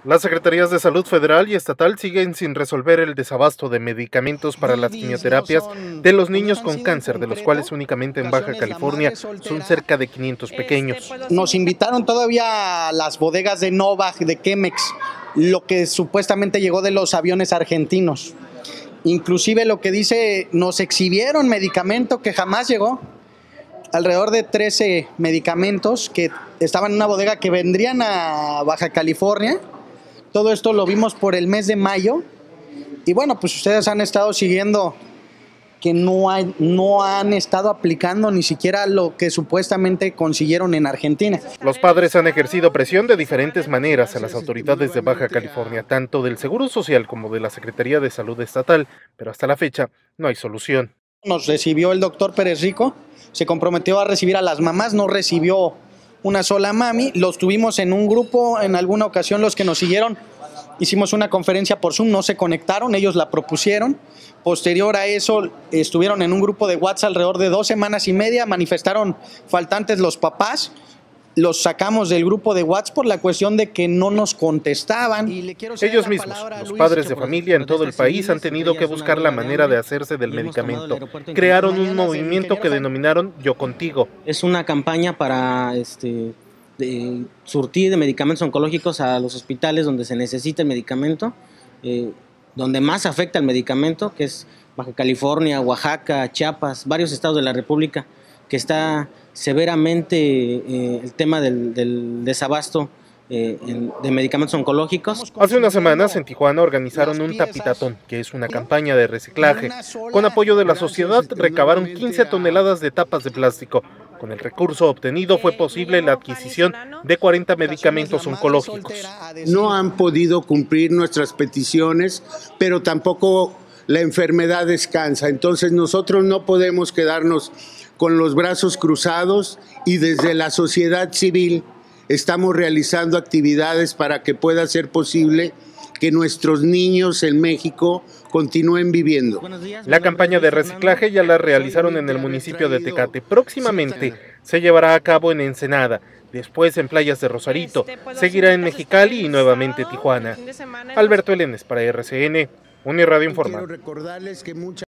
Las Secretarías de Salud Federal y Estatal siguen sin resolver el desabasto de medicamentos para las quimioterapias de los niños con cáncer, de los cuales únicamente en Baja California son cerca de 500 pequeños. Nos invitaron todavía a las bodegas de Novak, de Chemex, lo que supuestamente llegó de los aviones argentinos. Inclusive lo que dice, nos exhibieron medicamento que jamás llegó. Alrededor de 13 medicamentos que estaban en una bodega que vendrían a Baja California. Todo esto lo vimos por el mes de mayo. Y bueno, pues ustedes han estado siguiendo que no han estado aplicando ni siquiera lo que supuestamente consiguieron en Argentina. Los padres han ejercido presión de diferentes maneras a las autoridades de Baja California, tanto del Seguro Social como de la Secretaría de Salud Estatal, pero hasta la fecha no hay solución. Nos recibió el doctor Pérez Rico, se comprometió a recibir a las mamás, no recibió una sola mami, los tuvimos en un grupo, en alguna ocasión los que nos siguieron, hicimos una conferencia por Zoom, no se conectaron, ellos la propusieron, posterior a eso estuvieron en un grupo de WhatsApp alrededor de 2 semanas y media, manifestaron faltantes los papás, los sacamos del grupo de WhatsApp por la cuestión de que no nos contestaban. Ellos mismos, los padres de familia en todo el país, han tenido que buscar la manera de hacerse del medicamento. Crearon un movimiento que denominaron Yo Contigo. Es una campaña para surtir de medicamentos oncológicos a los hospitales donde se necesita el medicamento, donde más afecta el medicamento, que es Baja California, Oaxaca, Chiapas, varios estados de la República, que está severamente el tema del desabasto de medicamentos oncológicos. Hace unas semanas en Tijuana organizaron un tapitatón, que es una campaña de reciclaje. Con apoyo de la sociedad recabaron 15 toneladas de tapas de plástico. Con el recurso obtenido fue posible la adquisición de 40 medicamentos oncológicos. No han podido cumplir nuestras peticiones, pero tampoco la enfermedad descansa. Entonces nosotros no podemos quedarnos con los brazos cruzados y desde la sociedad civil estamos realizando actividades para que pueda ser posible que nuestros niños en México continúen viviendo. La campaña de reciclaje ya la realizaron en el municipio de Tecate. Próximamente se llevará a cabo en Ensenada, después en playas de Rosarito, seguirá en Mexicali y nuevamente Tijuana. Alberto Elenes para RCN, Uniradio Informa.